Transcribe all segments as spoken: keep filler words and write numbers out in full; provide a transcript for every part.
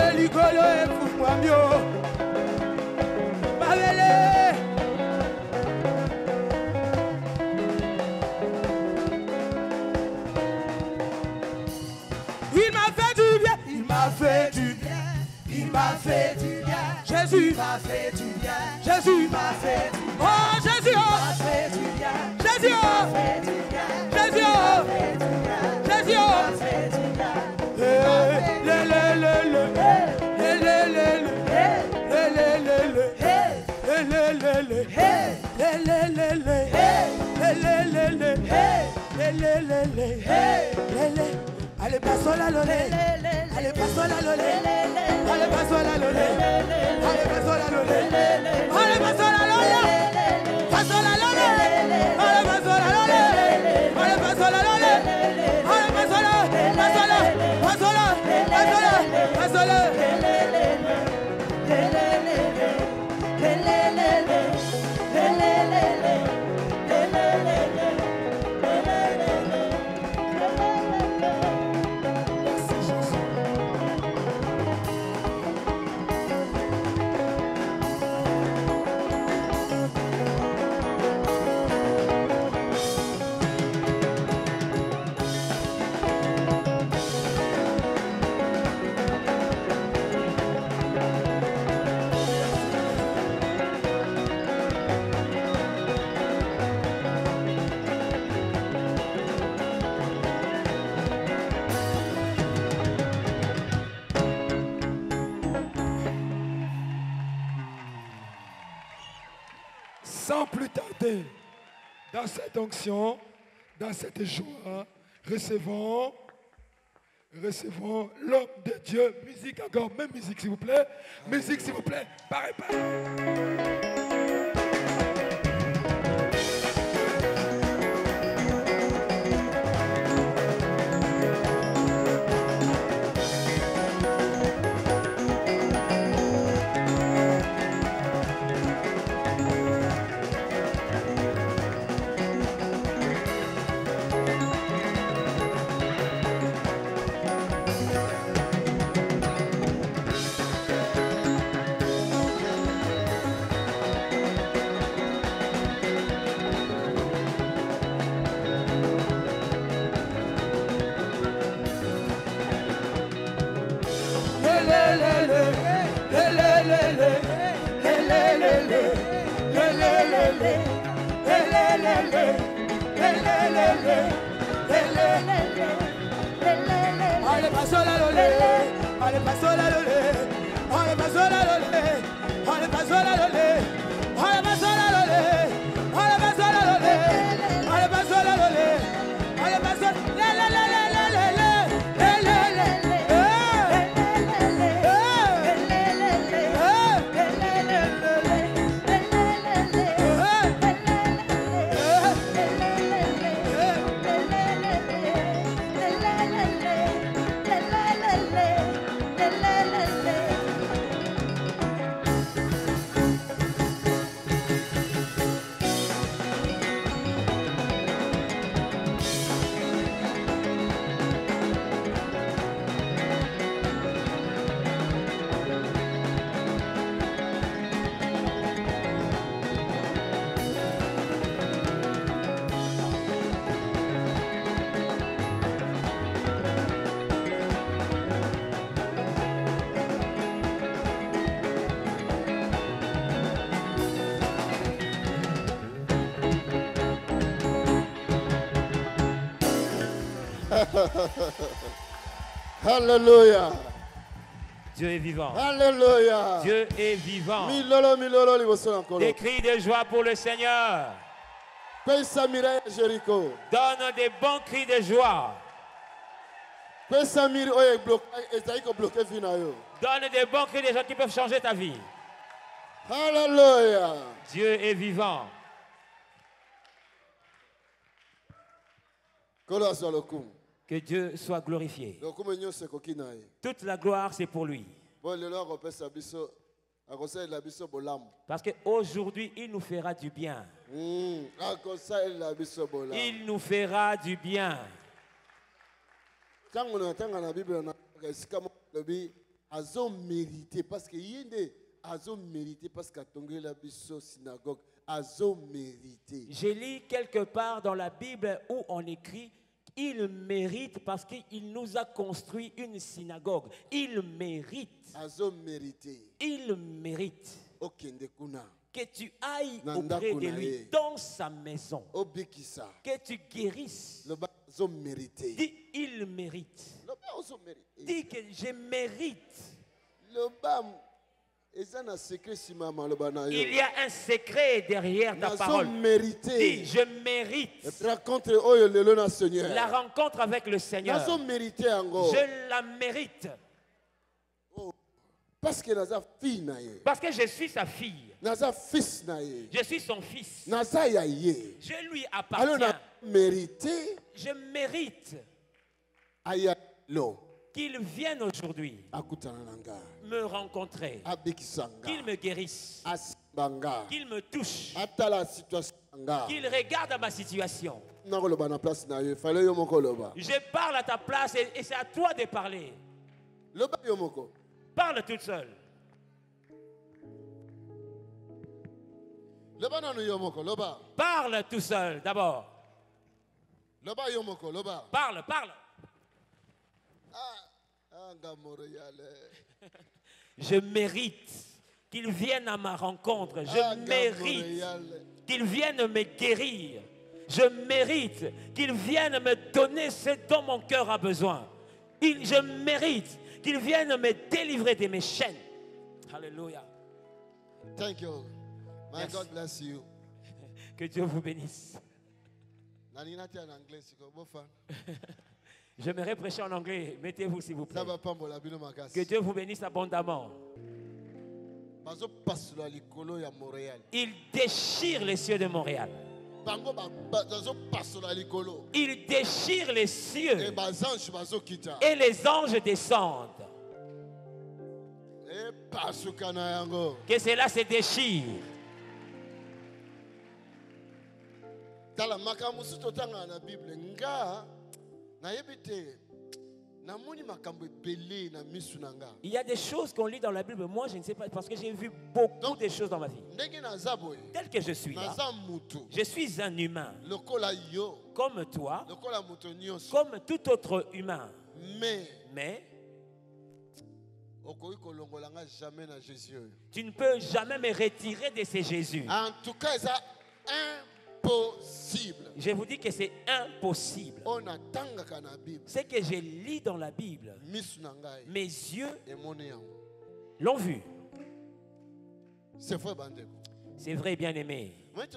likolo efungwa mbio babele. Il m'a fait du bien, il m'a fait du bien, il m'a fait du bien. Jésus m'a fait du bien, Jésus m'a fait du bien. Oh Jésus, oh m'a fait du bien, Jésus, oh m'a fait du bien, Jésus, oh m'a fait du bien, Jésus, oh m'a fait du bien. Le le le le, le le le le, le le le le, le le le le, le le le le, le le le le, le le le le. Allez, passe la lolé. Allez, passe la lolé. Allez, passe la lolé. Allez, passe la lolé. Allez, passe la lolé. Passe la lolé. Allez, passe la lolé. Allez, passe la lolé. Allez, passe la. Passe la. Passe la. Passe la. Passe la. Sans plus tarder, dans cette onction, dans cette joie, recevons, recevons l'homme de Dieu. Musique encore, même musique s'il vous plaît. Musique s'il vous plaît. Pareil, pareil. Allez, passe la lolé, allez, passe la lolé, allez, passe la lolé, allez, passe la lolé, allez, passe la lolé, allez, passe la lolé, allez, passe la lolé, allez, passe la Alléluia. Dieu est vivant. Alléluia. Dieu est vivant. Milolo, milolo, liboso encore. Des cris de joie pour le Seigneur. Donne des bons cris de joie. Donne des bons cris de joie qui peuvent changer ta vie. Alléluia. Dieu est vivant. Que Dieu soit glorifié. Toute la gloire, c'est pour lui. Parce qu'aujourd'hui, il nous fera du bien. Il nous fera du bien. Azo mérité parce que yende azo mérité parce que tongé la biso synagogue azo mérité. J'ai lu quelque part dans la Bible où on écrit il mérite parce qu'il nous a construit une synagogue. Il mérite. Azo mérité. Il mérite. Okende kuna. Que tu ailles auprès de lui dans sa maison. Obikisa. Que tu guérisses. Le azo mérité. Dis il mérite. Le azo mérité. Dis que je mérite. Le bam. Il y a un secret derrière ta parole. Dis, je mérite la rencontre avec le Seigneur. Je la mérite. Parce que, Parce que je suis sa fille. Je suis son fils. Je lui appartiens. Je mérite qu'il vienne aujourd'hui me rencontrer, qu'il me guérisse, qu'il me touche, qu'il regarde à ma situation. Je parle à ta place et, et c'est à toi de parler. Parle toute seule. Parle tout seul d'abord. Parle, parle. Je mérite qu'il vienne à ma rencontre. Je mérite qu'il vienne me guérir. Je mérite qu'il vienne me donner ce dont mon cœur a besoin. Il, je mérite qu'il vienne me délivrer de mes chaînes. Alléluia. Thank you. My Yes. God bless you. Que Dieu vous bénisse. J'aimerais prêcher en anglais. Mettez-vous s'il vous plaît. Que Dieu vous bénisse abondamment. Il déchire les cieux de Montréal. Il déchire les cieux. Et les anges descendent. Que cela se déchire. Il y a des choses qu'on lit dans la Bible. Moi, je ne sais pas parce que j'ai vu beaucoup de choses dans ma vie. Tel que je suis là, je suis un humain. Comme toi, comme tout autre humain. Mais tu ne peux jamais me retirer de ces Jésus. En tout cas, c'est impossible. Je vous dis que c'est impossible. Ce que je lis dans la Bible, mes yeux l'ont vu. C'est vrai, bien-aimé.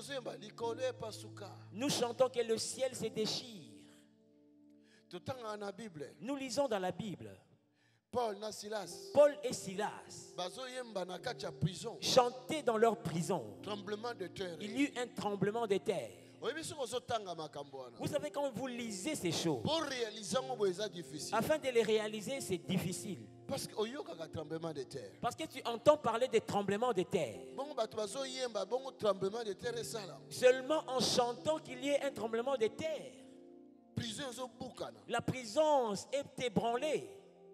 Nous chantons que le ciel se déchire. Nous lisons dans la Bible. Paul et Silas chantaient dans leur prison. Il y eut un tremblement de terre. Vous savez, quand vous lisez ces choses, afin de les réaliser, c'est difficile. Parce que Parce que tu entends parler de tremblements de terre. Seulement en chantant qu'il y ait un tremblement de terre. La prison est ébranlée.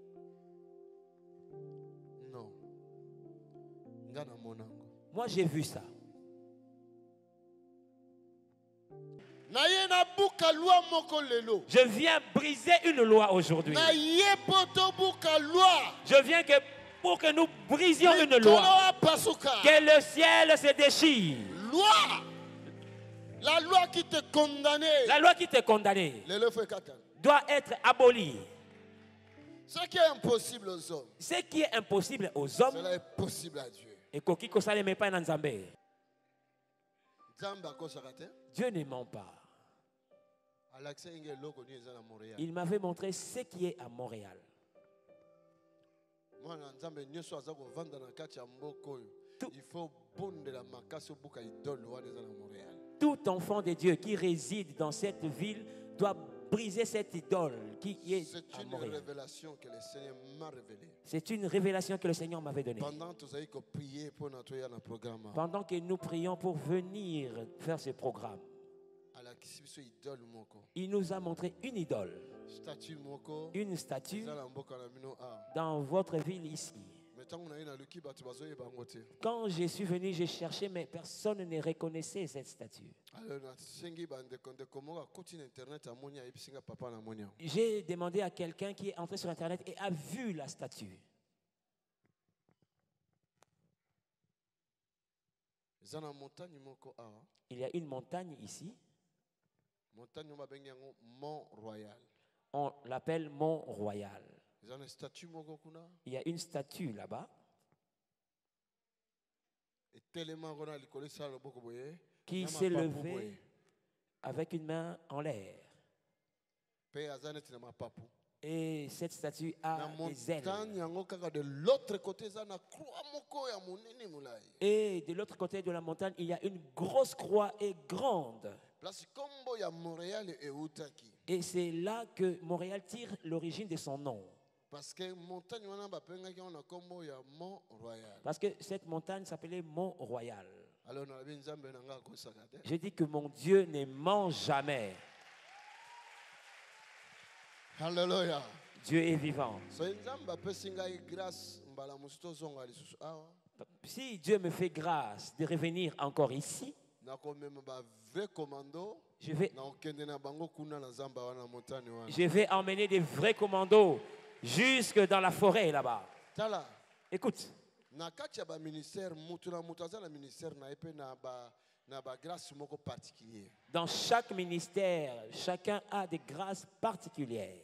Non. Moi, j'ai vu ça. Je viens briser une loi aujourd'hui. Je viens que pour que nous brisions une loi. Que le ciel se déchire. Loi. La loi qui te condamnait. La loi qui te condamnait doit être abolie. Ce qui est impossible aux hommes. Ce qui est impossible aux hommes. Cela est possible à Dieu. Et kokiko saleme pa na Nzambe. Dieu ne ment pas. Il m'avait montré ce qui est à Montréal. Tout, tout enfant de Dieu qui réside dans cette ville doit briser cette idole qui est à Montréal. C'est une révélation que le Seigneur m'a révélée. C'est une révélation que le Seigneur m'avait donnée. Pendant que nous prions pour venir faire ce programme. Il nous a montré une idole, une statue dans votre ville ici. Quand je suis venu, j'ai cherché, mais personne ne reconnaissait cette statue. J'ai demandé à quelqu'un qui est entré sur Internet et a vu la statue. Il y a une montagne ici. On l'appelle Mont Royal. Il y a une statue là-bas qui s'est levée avec une main en l'air. Et cette statue a des ailes. Et de l'autre côté de la montagne, il y a une grosse croix et grande. Et c'est là que Montréal tire l'origine de son nom. Parce que cette montagne s'appelait Mont Royal. Je dis que mon Dieu ne ment jamais. Alléluia. Dieu est vivant. Si Dieu me fait grâce de revenir encore ici, je vais, je vais emmener des vrais commandos jusque dans la forêt là-bas. Écoute. Dans chaque ministère, chacun a des grâces particulières.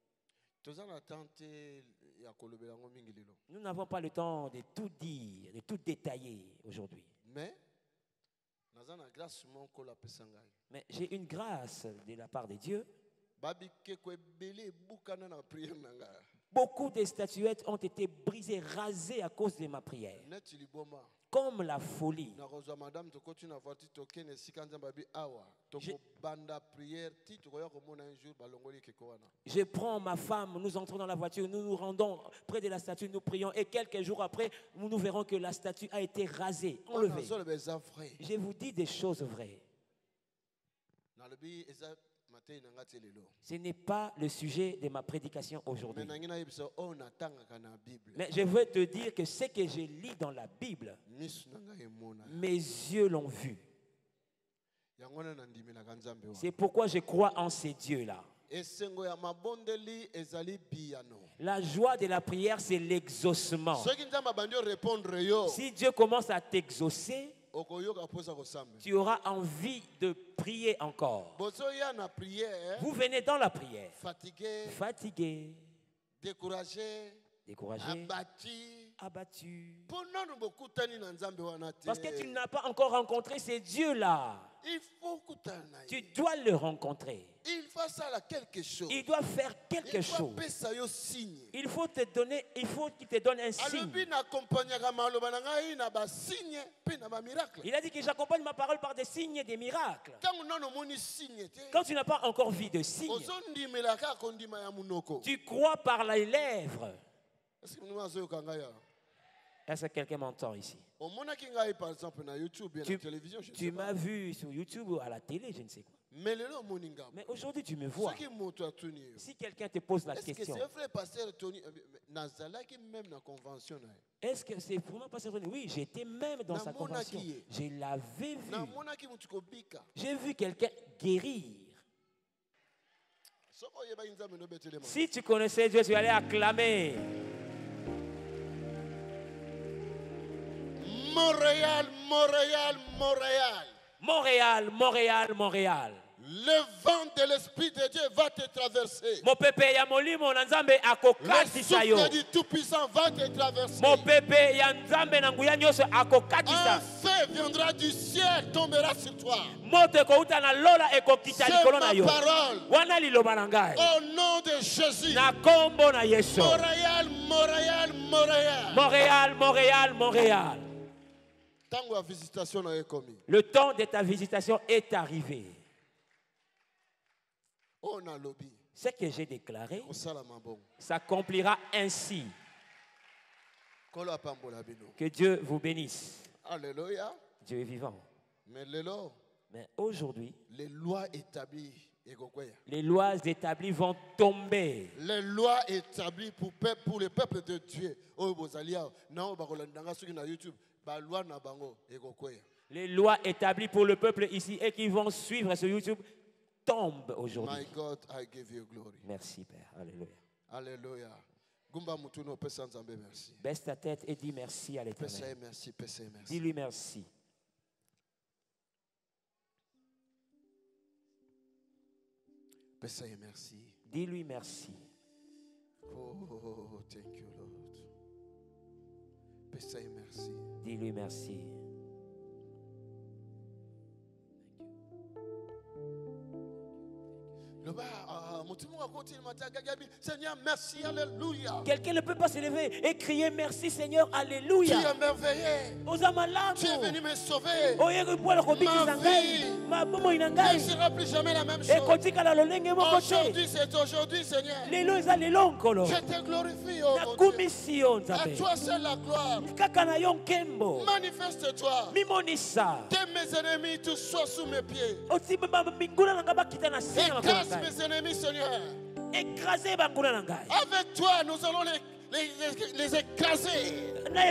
Nous n'avons pas le temps de tout dire, de tout détailler aujourd'hui. Mais, Mais j'ai une grâce de la part de Dieu. Beaucoup de statuettes ont été brisées, rasées à cause de ma prière. Comme la folie. Je, je prends ma femme, nous entrons dans la voiture, nous nous rendons près de la statue, nous prions et quelques jours après, nous, nous verrons que la statue a été rasée, enlevée. Je vous dis des choses vraies. Ce n'est pas le sujet de ma prédication aujourd'hui. Mais je veux te dire que ce que je lis dans la Bible, mes yeux l'ont vu. C'est pourquoi je crois en ces dieux-là. La joie de la prière, c'est l'exaucement. Si Dieu commence à t'exaucer, tu auras envie de prier encore. Vous venez dans la prière, fatigué, fatigué, découragé, découragé, abattu, abattu. Parce que tu n'as pas encore rencontré ces dieux-là. Tu dois le rencontrer. Il doit faire quelque chose. Il faut te donner, il faut qu'il te donne un signe. Il a dit que j'accompagne ma parole par des signes et des miracles. Quand tu n'as pas encore vu de signes, tu crois par les lèvres. Est-ce que quelqu'un m'entend ici? Tu, tu m'as vu sur YouTube ou à la télé, je ne sais quoi. Mais aujourd'hui, tu me vois. Si quelqu'un te pose la question, est-ce que c'est vraiment Pasteur Tony? Oui, j'étais même dans sa convention. Je l'avais vu. J'ai vu quelqu'un guérir. Si tu connaissais Dieu, tu allais acclamer. Montréal, Montréal, Montréal. Montréal, Montréal, Montréal. Le vent de l'Esprit de Dieu va te traverser. Le souffle du Tout-Puissant va te traverser. Un feu viendra du ciel, tombera sur toi. C'est ma parole. Au nom de Jésus. Montréal, Montréal, Montréal. Montréal, Montréal, Montréal. Le temps de ta visitation est arrivé. Ce que j'ai déclaré s'accomplira ainsi. Que Dieu vous bénisse. Alléluia. Dieu est vivant. Mais Mais aujourd'hui, les lois établies, les lois établies vont tomber. Les lois établies pour, pour le peuple de Dieu. Les lois établies pour le peuple ici et qui vont suivre sur YouTube tombent aujourd'hui. My God, I give you glory. Merci, Père. Alléluia. Alléluia. Gumba Mutuno, merci. Baisse ta tête et dis merci à l'Éternel. Merci, merci, merci. Dis-lui merci. Merci. Dis-lui merci. Oh, thank you, Lord. Merci. Dis-lui merci. Seigneur, merci, alléluia. Quelqu'un ne peut pas se lever et crier merci Seigneur, alléluia. Tu es merveilleux. Tu es venu me sauver. Ma vie ne sera plus jamais la même chose. Aujourd'hui, c'est aujourd'hui, Seigneur. Je te glorifie, oh mon Dieu. À toi seul la gloire. Manifeste-toi. Que mes ennemis tous soient sous mes pieds. Écrase mes ennemis, Seigneur. Avec toi, nous allons les, les, les, les écraser.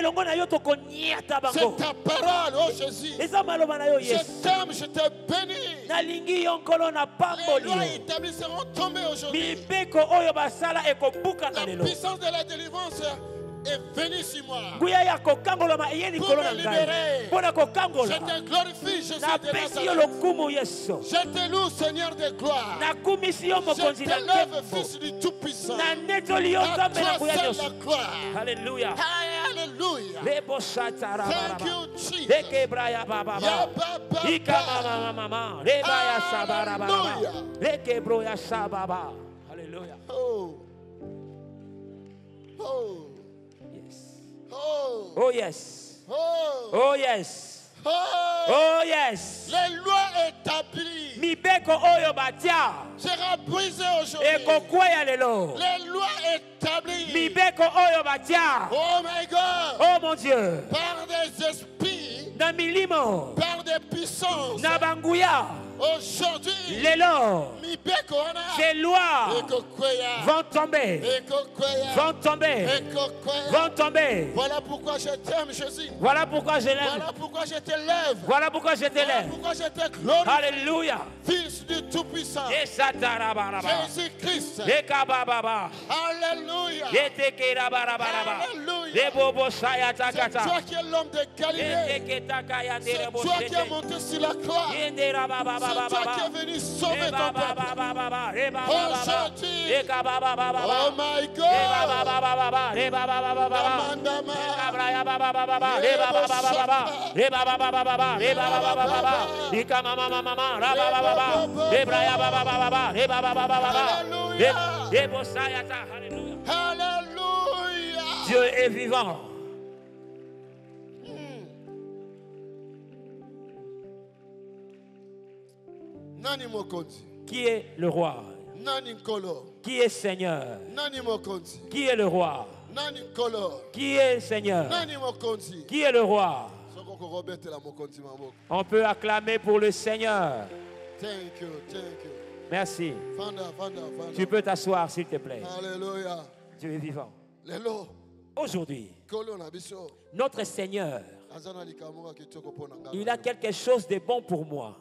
C'est ta parole, oh Jésus. Je t'aime, je te bénis. Les lois établies seront tombées aujourd'hui. La puissance de la délivrance est venue sur moi. Pour me libérer. Je te glorifie, Jésus de Nazareth. Je te loue, Seigneur de gloire. Je t'élève, Fils du Tout-Puissant. À toi seul la gloire. Alléluia. Alléluia. Thank you, Jesus. Alléluia. Oh. Oh. Oh. Oh yes. Oh. Oh yes. Oh. Oh yes. Les lois établies. Mibeko oyo batia. Sera brisé aujourd'hui. Les lois établies. Mibeko oyo batia. Oh my God. Oh mon Dieu. Par des esprits. Na milimo. Par des puissances. Na banguya. Aujourd'hui, ces lois vont tomber, vont tomber, vont tomber. Voilà pourquoi je t'aime, Jésus. Voilà pourquoi je l'aime. Voilà pourquoi je t'élève. Voilà pourquoi je t'élève. Voilà pourquoi je te glorifie. Alléluia. Fils du Tout-Puissant. Jésus-Christ. Alléluia. Alléluia. C'est toi qui es l'homme de Galilée. C'est toi qui es monté sur la croix. C'est toi qui es venu sauver ton peuple. Aujourd'hui, oh my God, Alléluia. Dieu est vivant. Qui est le roi? Qui est Seigneur? Qui est le roi? Qui est Seigneur? Qui est le roi? On peut acclamer pour le Seigneur. Thank you, thank you. Merci. Vanda, vanda, vanda. Tu peux t'asseoir s'il te plaît. Alléluia. Dieu est vivant. Lelo. Aujourd'hui, notre Seigneur, il a quelque chose de bon pour moi.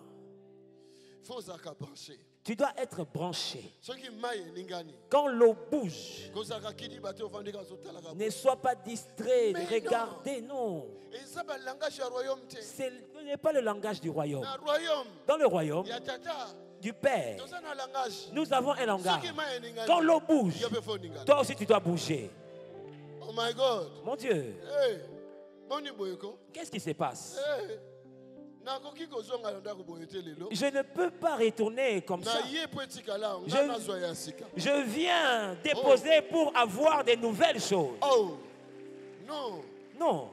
Tu dois être branché. Quand l'eau bouge, ne sois pas distrait de regarder, non. Ce n'est pas le langage du royaume. Dans le royaume du Père, nous avons un langage. Quand l'eau bouge, toi aussi tu dois bouger. Oh my God. Mon Dieu. Hey. Qu'est-ce qui se passe? Hey. Je ne peux pas retourner comme ça. Je, je viens déposer oh. pour avoir de nouvelles choses. Oh. Non. Non.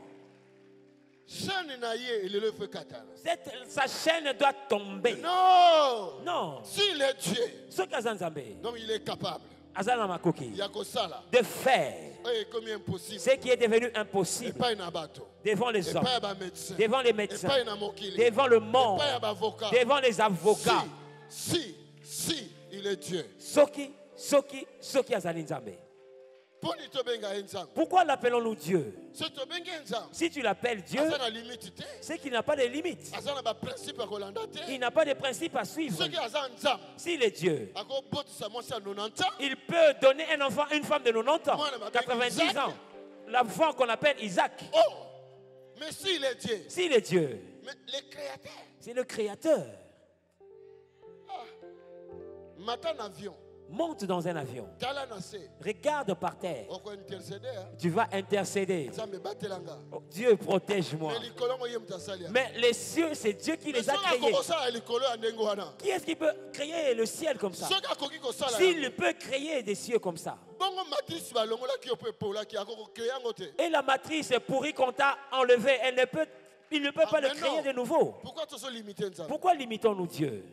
Cette, sa chaîne doit tomber. Non. Non. S'il est Dieu, donc il est capable. de faire ce qui est devenu impossible devant les hommes, devant les médecins, devant le monde, devant les avocats. Si, si, si il est Dieu. Soki, soki, soki azali nzambe. Pourquoi l'appelons-nous Dieu? Si tu l'appelles Dieu, c'est qu'il n'a pas de limites. Il n'a pas de principe à suivre. S'il est Dieu, il peut donner un enfant, une femme de quatre-vingt-dix ans, quatre-vingt-dix ans. L'enfant qu'on appelle Isaac. Oh, mais s'il est Dieu, s'il est Dieu, c'est le Créateur. Matin avion. Monte dans un avion. Regarde par terre. Tu vas intercéder. Oh, Dieu protège-moi. Mais les cieux, c'est Dieu qui les a créés. Qui est-ce qui peut créer le ciel comme ça? S'il peut créer des cieux comme ça. Et la matrice pourrie qu'on t'a enlevée, elle ne peut, il ne peut pas le créer de nouveau. Pourquoi limitons-nous Dieu?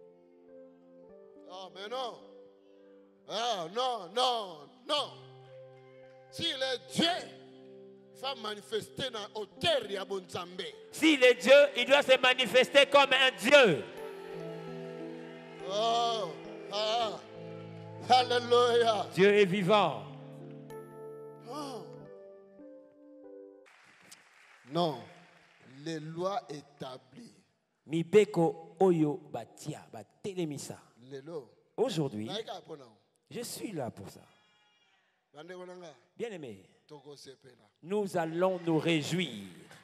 Ah, mais non. Ah, non, non, non. S'il est Dieu, il va manifester dans hauteur de Bonzambe. S'il est Dieu, il doit se manifester comme un Dieu. Oh, ah, alléluia. Dieu est vivant. Oh. Non, les lois établies. Mibeko oyo batia batelemisa. Aujourd'hui, je suis là pour ça. Bien-aimé, nous allons nous réjouir.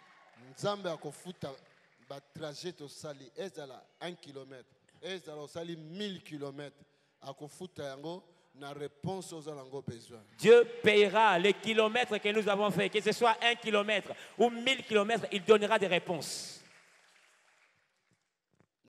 Dieu payera les kilomètres que nous avons fait, que ce soit un kilomètre ou mille kilomètres, il donnera des réponses.